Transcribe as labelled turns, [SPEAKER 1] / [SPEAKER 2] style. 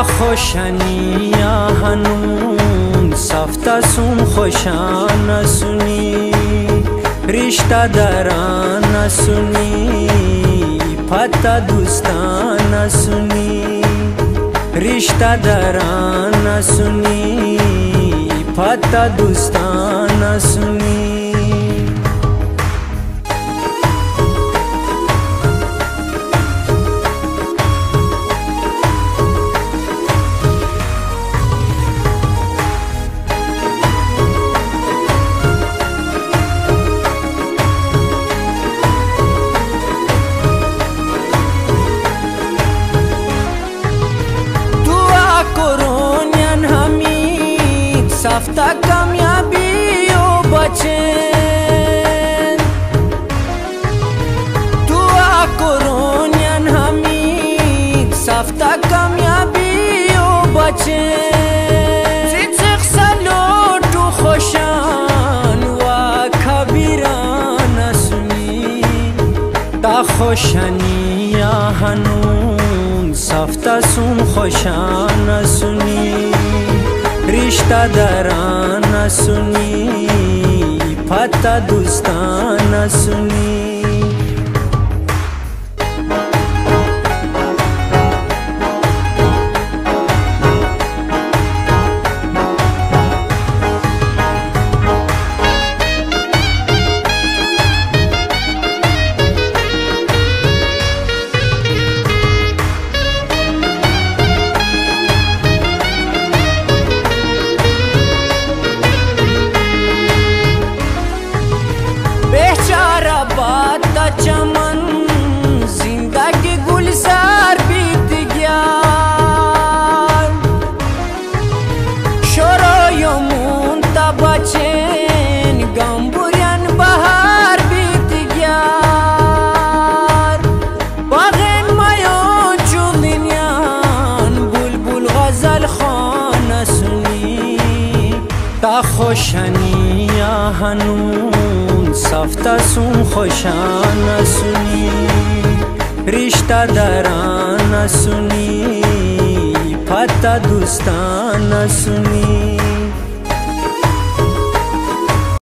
[SPEAKER 1] تا خوشنی هنون سفته سون خوشا نسونی رشته دران نسونی پتا دوستان نسونی رشته دران نسونی پتا دوستان نسونی سفته کامیابی و بچن دعا کرونین همین سفته کامیابی و بچن زیزق سلو تو خوشان و کبیران نسونی تا خوشنی هنون سفته سون خوشان نسونی رشته دران نسونی پتا دوستان نسونی चमन जिंदगी गुलजार बीत गया शोरोयमुन तबचेन गंबुरियन बहार बीत गया बागेन मायोन चुलिनियान बुलबुल गजल खान सुनी ता خوشنی هنون سفته سون خوشان نسونی رشته دران نسونی پتا دوستان نسونی